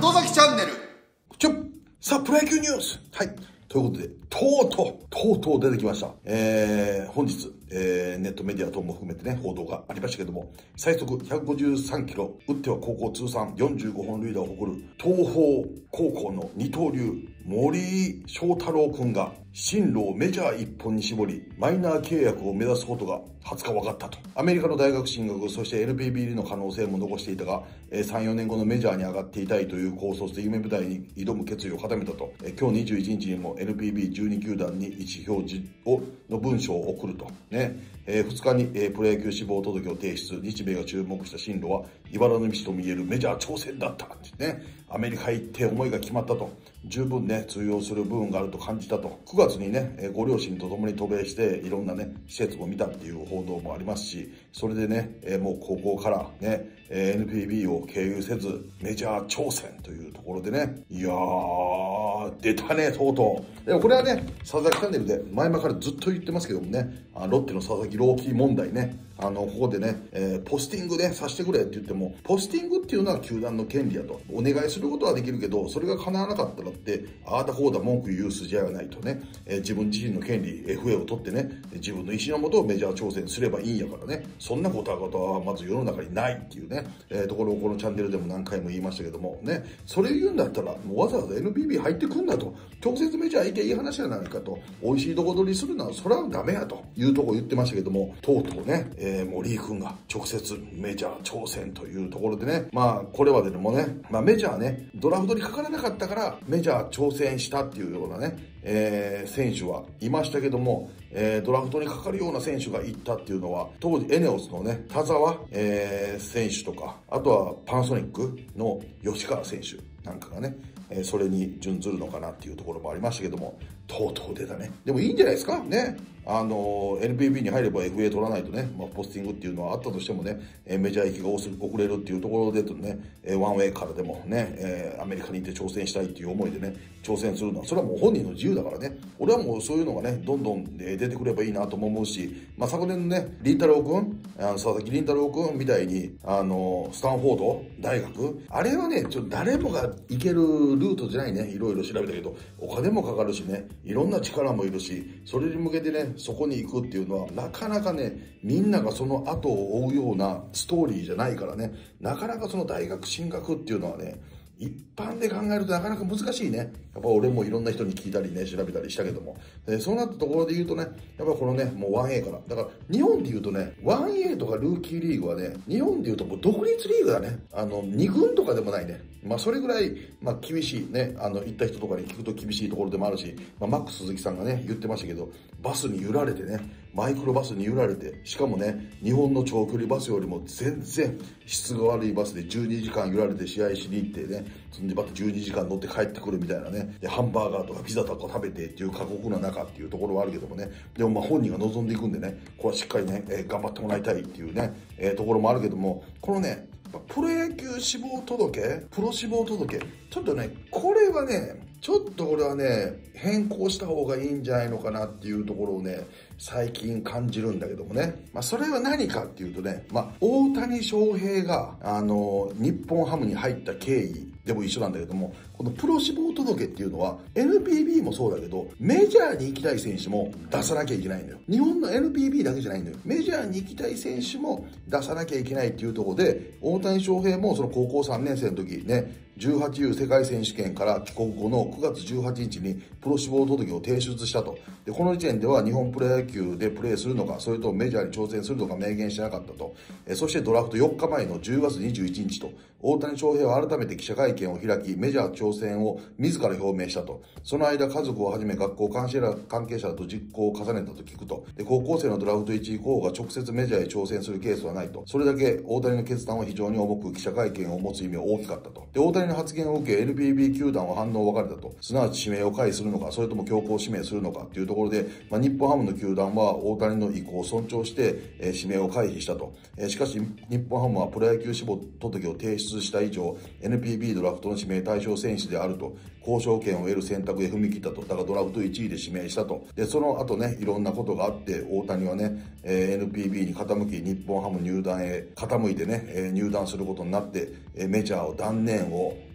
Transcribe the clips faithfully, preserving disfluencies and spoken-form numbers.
里崎チャンネル。 ちょさあ、プロ野球ニュース。はい。ということで、とうとう、とうとう出てきました。えー、本日、えー、ネットメディア等も含めてね、報道がありましたけども、最速ひゃくごじゅうさんキロ、打っては高校通算よんじゅうごほん塁打を誇る、東邦高校の二刀流、森井翔太郎くんが、進路をメジャー一本に絞り、マイナー契約を目指すことがはつか分かったと。アメリカの大学進学、そして エヌピービー 入りの可能性も残していたが、さん、よねんごのメジャーに上がっていたいという高卒で夢舞台に挑む決意を固めたと。今日にじゅういちにちにも エヌピービーじゅうに 球団に意思表示をの文書を送ると。ね。えー、ふつかに、えー、プロ野球志望届を提出。日米が注目した進路は、茨の道とも言えるメジャー挑戦だった。ね。アメリカ行って思いが決まったと。十分ね、通用する部分があると感じたと。くがつにね、えー、ご両親と共に渡米して、いろんなね、施設も見たっていう報道もありますし、それでね、えー、もう高校からね、えー、エヌピービー を経由せず、メジャー挑戦というところでね、いやー、出たね、とうとう。でもこれはね、佐々木チャンネルで前々からずっと言ってますけどもね、あロッテの佐々木朗希問題ね、あの、ここでね、えー、ポスティングね、させてくれって言っても、ポスティングっていうのは球団の権利やと。お願いすることはできるけど、それが叶わなかったらって、ああだこうだ文句言う筋合いはないとね、えー、自分自身の権利、エフエー を取ってね、自分の意思のもとをメジャー挑戦すればいいんやからね、そんなことはまず世の中にないっていうね、えー、ところをこのチャンネルでも何回も言いましたけども、ね、それ言うんだったら、もうわざわざ エヌピービー 入ってくんなと、直接メジャー行けいい話じゃないかと、美味しいとこ取りするのはそれはダメやというところ言ってましたけども、とうとうね、えー、森井君が直接メジャー挑戦というところでね、まあこれまででもね、まあメジャーね、ドラフトにかからなかったからメジャー挑戦したっていうようなね、えー、選手はいましたけども、えー、ドラフトにかかるような選手がいったっていうのは、当時エネオスのね、田澤、えー、選手とか、あとはパナソニックの吉川選手なんかがね、えー、それに準ずるのかなっていうところもありましたけども、とうとう出たね。でもいいんじゃないですかね。あの、エヌピービー に入れば エフエー 取らないとね、まあ、ポスティングっていうのはあったとしてもね、えー、メジャー行きが遅れるっていうところでとね、えー、ワンウェイからでもね、えー、アメリカに行って挑戦したいっていう思いでね、挑戦するのは、それはもう本人の自由だからね。俺はもうそういうのがね、どんどん出てくればいいなとも思うし、まあ、昨年のね、凛太郎くん、あの佐々木凛太郎くんみたいに、あの、スタンフォード大学、あれはね、ちょっと誰もが行けるルートじゃないね、いろいろ調べたけど、お金もかかるしね、いろんな力もいるし、それに向けてね、そこに行くっていうのは、なかなかね、みんながその後を追うようなストーリーじゃないからね、なかなかその大学進学っていうのはね、一般で考えるとなかなか難しいね。やっぱ俺もいろんな人に聞いたりね、調べたりしたけども。えそうなったところで言うとね、やっぱこのね、もう ワンエー から。だから日本で言うとね、ワンエー とかルーキーリーグはね、日本で言うともう独立リーグだね。あの、に軍とかでもないね。まあそれぐらい、まあ厳しいね、あの、行った人とかに聞くと厳しいところでもあるし、まあマックス鈴木さんがね、言ってましたけど、バスに揺られてね、マイクロバスに揺られて、しかもね、日本の長距離バスよりも全然質が悪いバスでじゅうにじかん揺られて試合しに行ってね、そんでまたじゅうにじかん乗って帰ってくるみたいなね、でハンバーガーとかピザとか食べてっていう過酷な中っていうところはあるけどもね、でもまあ本人が望んでいくんでね、ここはしっかりね、えー、頑張ってもらいたいっていうね、えー、ところもあるけども、このね、プロ野球志望届、プロ志望届、ちょっとね、これはね、ちょっと俺はね、変更した方がいいんじゃないのかなっていうところをね、最近感じるんだけどもね。まあ、それは何かっていうとね、まあ、大谷翔平が、あの、日本ハムに入った経緯でも一緒なんだけども、このプロ志望届っていうのは、エヌピービー もそうだけど、メジャーに行きたい選手も出さなきゃいけないんだよ。日本の エヌピービー だけじゃないんだよ。メジャーに行きたい選手も出さなきゃいけないっていうところで、大谷翔平もその高校さんねん生の時ね、じゅうはちユー世界選手権から帰国後のくがつじゅうはちにちにプロ志望届を提出したと。で、この時点では日本プロ野球でプレーするのか、それともメジャーに挑戦するのか明言しなかったと。えそしてドラフトよっかまえのじゅうがつにじゅういちにちと、大谷翔平は改めて記者会見を開き、メジャー挑戦を自ら表明したと。その間、家族をはじめ学校関係者関係者と実行を重ねたと聞くと。で、高校生のドラフトいちい候補が直接メジャーへ挑戦するケースはないと。それだけ大谷の決断は非常に重く、記者会見を持つ意味は大きかったと。で、大谷の発言を受け、エヌピービー 球団は反応分かれたと。すなわち指名を回避するのか、それとも強行指名するのかっていうところで、まあ、日本ハムの球団は大谷の意向を尊重して、えー、指名を回避したと。えー、しかし、日本ハムはプロ野球志望届を提出した以上、エヌピービー ドラフトの指名対象選手であると、交渉権を得る選択へ踏み切ったと。だからドラフトいちいで指名したと。で、その後ね、いろんなことがあって、大谷はね、えー、エヌピービー に傾き、日本ハム入団へ傾いてね、えー、入団することになって、えー、メジャーを断念を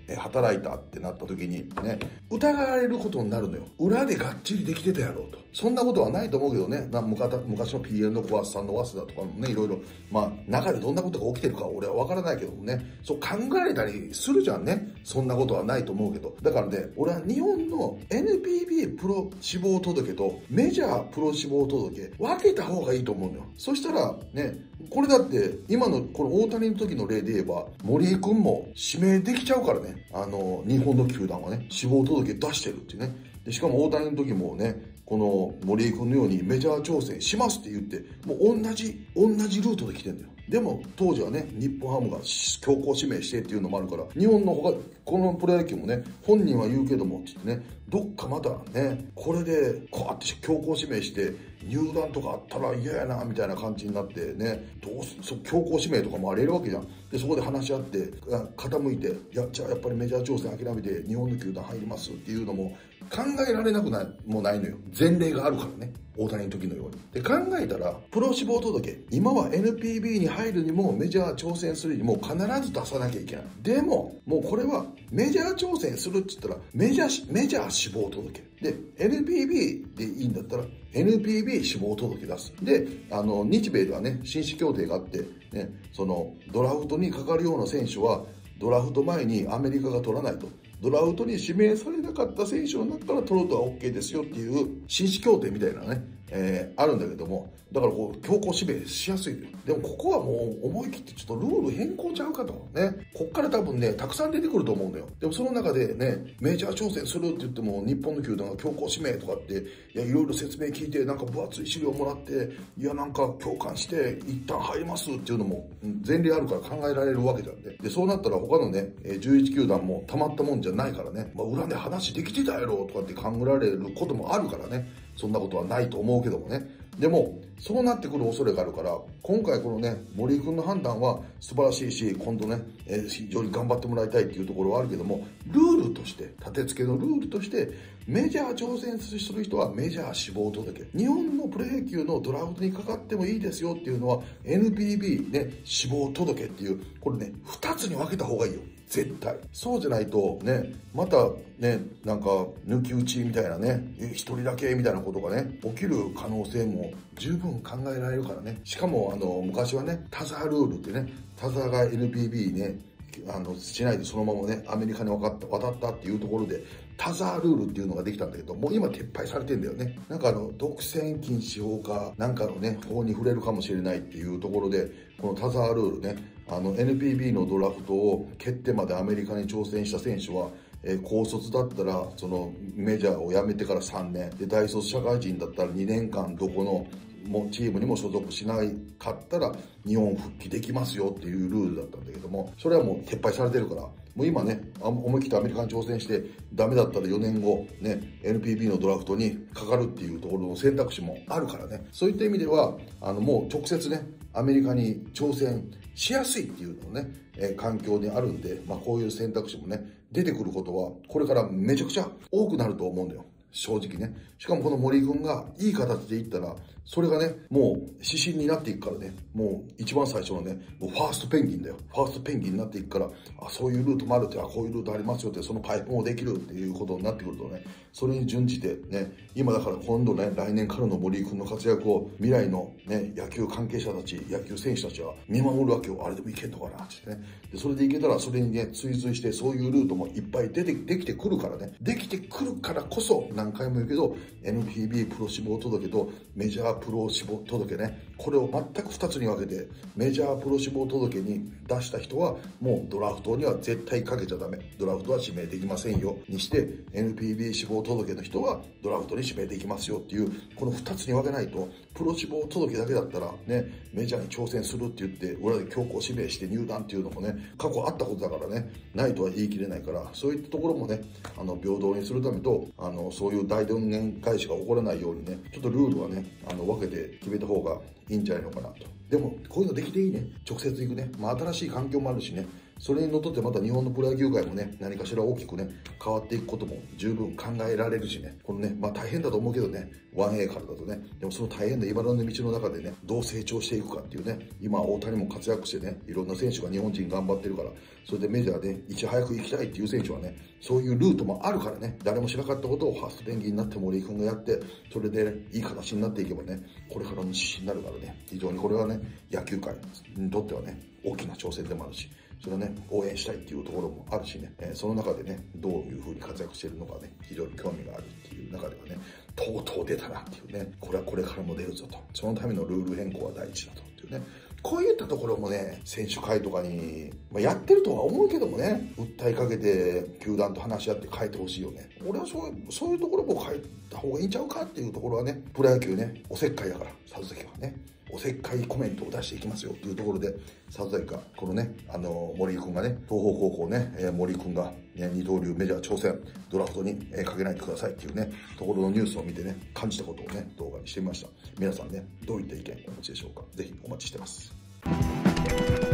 え働いたってなった時にね、疑われることになるのよ。裏でがっちりできてたやろうと。そんなことはないと思うけどね、な昔の ピーエル の小松さんの早稲田とかもね、いろいろ、まあ、中でどんなことが起きてるか俺はわからないけどもね、そう考えたりするじゃんね。そんなことはないと思うけど。だからね、俺は日本の エヌピービー プロ志望届とメジャープロ志望届分けた方がいいと思うのよ。そしたらね、これだって今のこの大谷の時の例で言えば森井君も指名できちゃうからね、あの日本の球団はね志望届出してるっていうね。でしかも大谷の時もね、この森井君のようにメジャー挑戦しますって言ってもう同じ同じルートで来てんだよ。でも当時はね、日本ハムが強行指名してっていうのもあるから、日本の他このプロ野球もね、本人は言うけどもって言ってね、どっかまたね、これでこうやって強行指名して入団とかあったら嫌やなみたいな感じになってね、どうすそ強行指名とかもありえるわけじゃん。でそこで話し合って傾いて、いやじゃあやっぱりメジャー挑戦諦めて日本の球団入りますっていうのも考えられなくないもないのよ。前例があるからね、大谷の時のように。で考えたらプロ志望届、今は エヌピービー に入るにもメジャー挑戦するにも必ず出さなきゃいけない。でももうこれはメジャー挑戦するって言ったらメジャーメジャー志望届で エヌピービー でいいんだったら エヌピービー 志望届出す。であの日米ではね紳士協定があって、ね、そのドラフトにかかるような選手はドラフト前にアメリカが取らないと。ドラフトに指名されなかった選手の中から取るとは OK ですよっていう紳士協定みたいなね、えー、あるんだけども、だからこう強行指名しやすいよ。でもここはもう思い切ってちょっとルール変更ちゃうかとね、こっから多分ねたくさん出てくると思うんだよ。でもその中でね、メジャー挑戦するって言っても日本の球団が強行指名とかっていやいろいろ説明聞いてなんか分厚い資料もらっていやなんか共感して一旦入りますっていうのも前例あるから考えられるわけじゃんね。でそうなったら他のねじゅういち球団もたまったもんじゃないからね、まあ、裏で話できてたやろとかって考えられることもあるからね、そんなことはないと思うけどもね。でもそうなってくる恐れがあるから、今回このね森井君の判断は素晴らしいし、今度ね、えー、非常に頑張ってもらいたいっていうところはあるけども、ルールとして立て付けのルールとしてメジャー挑戦する人はメジャー志望届、日本のプロ野球のドラフトにかかってもいいですよっていうのは エヌピービー ね志望届っていう、これねふたつに分けた方がいいよ絶対。そうじゃないとね、またねなんか抜き打ちみたいなね、一人だけみたいなことがね起きる可能性も十分考えられるからね。しかもあの昔はねタザールールってね、タザーが エヌピービー ねあのしないでそのままねアメリカに渡った渡ったっていうところでタザールールっていうのができたんだけど、もう今撤廃されてんだよね。なんかあの独占禁止法かなんかのね法に触れるかもしれないっていうところで、このタザールールね、あの エヌピービー のドラフトを決定までアメリカに挑戦した選手は、えー、高卒だったらそのメジャーを辞めてからさんねんで、大卒社会人だったらにねんかんどこのもチームにも所属しないかったら日本復帰できますよっていうルールだったんだけども、それはもう撤廃されてるから、もう今ね思い切ってアメリカに挑戦してダメだったらよねんごね エヌピービー のドラフトにかかるっていうところの選択肢もあるからね。そういった意味ではあのもう直接ねアメリカに挑戦しやすいっていうのね、えー、環境にあるんで、まあ、こういう選択肢もね出てくることはこれからめちゃくちゃ多くなると思うんだよ正直ね。しかもこの森井君がいい形でいったらそれがねもう指針になっていくからね、もう一番最初のねもうファーストペンギンだよ、ファーストペンギンになっていくから、あそういうルートもあるって、あこういうルートありますよって、そのパイプもできるっていうことになってくるとね、それに準じてね、今だから今度ね来年からの森井君の活躍を未来のね野球関係者たち野球選手たちは見守るわけよ。あれでもいけんのかなってね。でそれでいけたらそれにね追随してそういうルートもいっぱい出てできてくるからね、できてくるからこそ何回も言うけど エヌピービー プロ志望届とメジャープロ志望届ね、これを全くふたつに分けて、メジャープロ志望届に出した人はもうドラフトには絶対かけちゃダメ、ドラフトは指名できませんよにして、 エヌピービー 志望届の人はドラフトに指名できますよっていう、このふたつに分けないと、プロ志望届だけだったらねメジャーに挑戦するって言って裏で強行指名して入団っていうのもね過去あったことだからね、ないとは言い切れないから、そういったところもねあの平等にするためと、あのそういう大どんげん返しが起こらないようにね、ちょっとルールはねあの分けて決めた方がいいんじゃないのかなと。でもこういうのできていいね、直接行くね、まあ、新しい環境もあるしね、 それにのっとってまた日本のプロ野球界もね、何かしら大きくね、変わっていくことも十分考えられるしね、このね、まあ大変だと思うけどね、ワンエー からだとね、でもその大変な茨の道の中でね、どう成長していくかっていうね、今大谷も活躍してね、いろんな選手が日本人頑張ってるから、それでメジャーでいち早く行きたいっていう選手はね、そういうルートもあるからね、誰もしなかったことをファーストペンギンになって森井君がやって、それで、ね、いい形になっていけばね、これからの指針になるからね、非常にこれはね、野球界にとってはね、大きな挑戦でもあるし、それはね、応援したいっていうところもあるしね、えー、その中でね、どういう風に活躍しているのかね、非常に興味があるっていう中ではね、とうとう出たなっていうね、これはこれからも出るぞと、そのためのルール変更は第一だとっていうね、こういったところもね、選手会とかに、まあ、やってるとは思うけどもね、訴えかけて、球団と話し合って変えてほしいよね。俺はそういう、そういうところも変えた方がいいんちゃうかっていうところはね、プロ野球ね、おせっかいだから、里崎はね、おせっかいコメントを出していきますよっていうところで、里崎が、このね、あの、森井君がね、東邦高校ね、えー、森井君が、ね、二刀流メジャー挑戦、ドラフトに、えー、かけないでくださいっていうね、ところのニュースを見てね、感じたことをね、動画にしてみました。皆さんね、どういった意見をお持ちでしょうか。ぜひお待ちしてます。